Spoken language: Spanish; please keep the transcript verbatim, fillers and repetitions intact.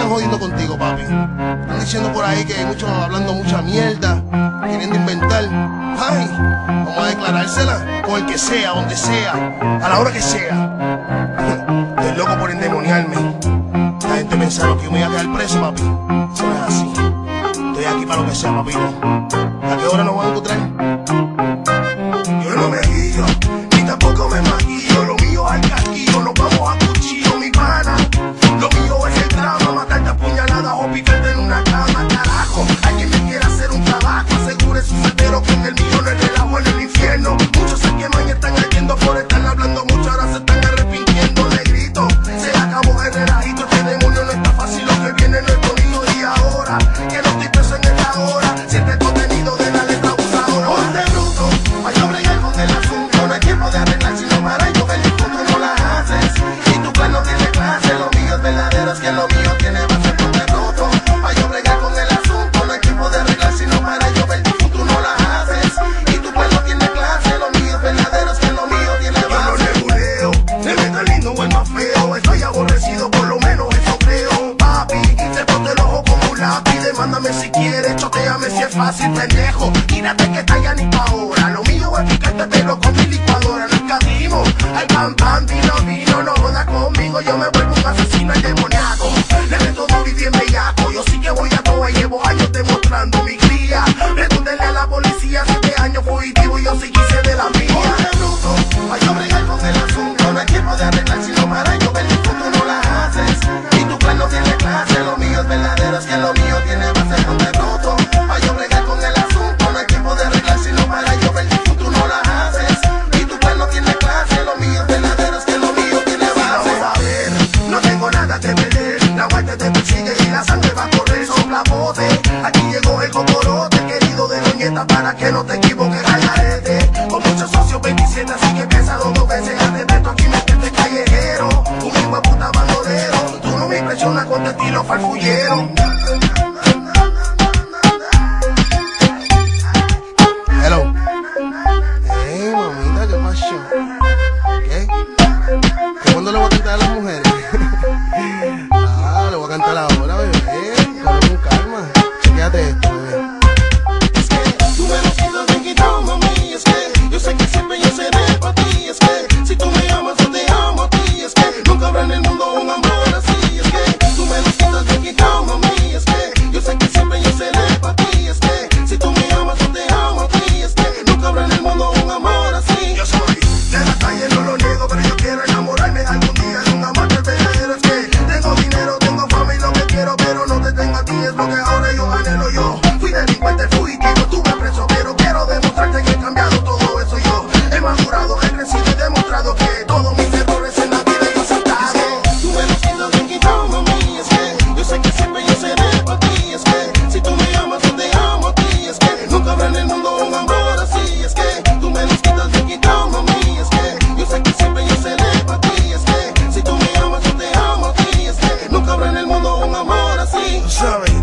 están jodiendo contigo, papi. Están diciendo por ahí que hay muchos hablando mucha mierda, queriendo inventar. Ay, vamos a declarársela con el que sea, donde sea, a la hora que sea. Estoy loco por endemoniarme. La gente pensaba que yo me iba a quedar preso, papi. Eso no es así. Estoy aquí para lo que sea, papito. ¿A qué hora nos van a encontrar? Yo no me guío, ni tampoco me maquillo. Lo mío es el casquillo, nos vamos a cuchillo, mi pana. Lo mío es el drama, matarte a puñaladas o picarte en una cama, carajo. Hay quien me quiera hacer un trabajo, asegure su soltero que en el mío no es relajo en el infierno. Muchos se queman y están ardiendo por estar hablando mucho, ahora se están arrepintiendo, negrito. Se acabó el relajito, este demonio no está fácil, lo que viene no es bonito. Y ahora, que no estoy preso en esta hora, siente el contenido de la letra abusadora. Ponte bruto, vaya a bregar con el asunto, no hay tiempo de arreglar sino para yo ver el futuro no la haces. Y tu plan no tiene clase, lo mío es verdadero, es que lo mío tiene base. Ponte bruto, vaya a bregar con el asunto, no hay tiempo de arreglar sino para yo ver el futuro no la haces. Y tu plan no tiene clase, lo mío es verdadero, es que lo mío tiene base. Yo no nebuleo, me meto el lindo o el más feo, estoy aborrecido, por lo menos eso creo. Papi, te ponte el ojo como un lápiz, demándame si quieres, choteame si es fácil, pendejo. Tírate que está ya ni pa' ahora, lo mío es picarte pero con mi licuadora. No escatimos, al pan pan, vino vino, no joda conmigo, yo me vuelvo un asesino endemoniado. Le meto duro y bien bellaco, yo sí que voy a todo, llevo años demostrando mi cría. Pregúntenle a la policía, siete años fugitivo y yo sí quise de la mía. Ponte bruto, vaya a bregar con el asunto, no hay tiempo de arreglar sino para yo ver el futuro no la haces. Y tu plan no tiene clase, lo mío es verdadero, es que lo mío tiene base. Ponte bruto, vaya a bregar con el asunto, no hay tiempo de arreglar sino para yo ver el futuro no la haces. Y tu plan no tiene clase, lo mío es verdadero, es que lo mío tiene base. Vamos a ver, no tengo nada que perder, la muerte te persigue y la sangre va a correr, sopla bote. Aquí llegó el cocorote, querido de Doñeta, para que no te equivoques al garete. Con muchos socios veintisiete, así que piénsalo dos veces antes de tu aquí meterte callejero. Un hijo de puta bandolero, tú no me impresionas con tu estilo farfullero. Hello. Hey, mamita, ¿qué pasó? ¿Qué? ¿Que cuándo le voy a cantar a las mujeres? Ah, le voy a cantar ahora, bebé. Todo con calma. Chequéate esto, bebé. Es que tú me lo quitas bien quitado, mami. Es que yo sé que siempre yo seré para ti. Es que si tú me amas, yo te amo a ti. Es que nunca habrá en el mundo un amor así. Es que tú me lo quitas bien quitado, mami. Es que yo sé que siempre yo seré para ti. Es que si tú me amas, yo te amo a ti. Es que nunca habrá en el mundo un amor así. Yo soy de la calle, no lo niego, pero yo quiero enamorarme algún día de un amor verdadero. Es que tengo dinero, tengo fama y lo que quiero, pero no te tengo a ti, es lo que ahora yo anhelo. Yo fui delincuente, fugitivo, estuve preso, pero quiero demostrarte que he cambiado todo eso. Yo he madurado, he crecido y demostrado que todos mis errores en la vida he aceptado. Tú me los quitas bien quitado, mami. Es que yo sé que siempre yo seré para ti. Es que si tú me amas, yo te amo a ti. Es que nunca habrá en el mundo un amor así. Es que tú me los quitas bien quitado, mami. Es que yo sé que siempre yo seré para ti. Es que si tú me amas, yo te amo a ti. Es que nunca habrá en el mundo un amor así. Tú sabes.